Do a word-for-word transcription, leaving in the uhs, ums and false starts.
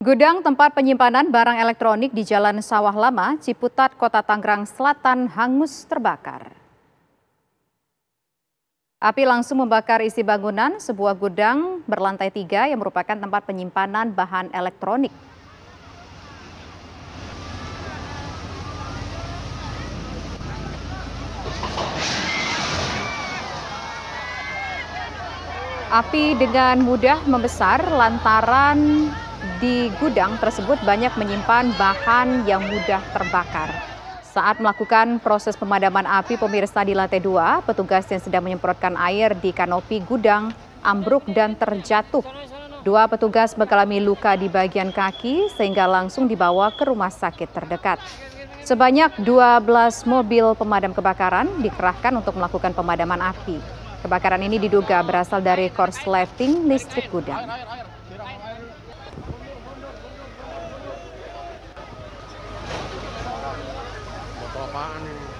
Gudang tempat penyimpanan barang elektronik di Jalan Sawah Lama, Ciputat, Kota Tangerang Selatan hangus terbakar. Api langsung membakar isi bangunan sebuah gudang berlantai tiga yang merupakan tempat penyimpanan bahan elektronik. Api dengan mudah membesar lantaran di gudang tersebut banyak menyimpan bahan yang mudah terbakar. Saat melakukan proses pemadaman api, pemirsa, di lantai dua, petugas yang sedang menyemprotkan air di kanopi gudang ambruk dan terjatuh. Dua petugas mengalami luka di bagian kaki sehingga langsung dibawa ke rumah sakit terdekat. Sebanyak dua belas mobil pemadam kebakaran dikerahkan untuk melakukan pemadaman api. Kebakaran ini diduga berasal dari korsleting listrik gudang. Foto apaan ini?